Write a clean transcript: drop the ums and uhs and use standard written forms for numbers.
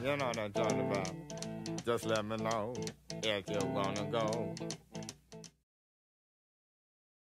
You know what I'm talking about. Just let me know if you're gonna go.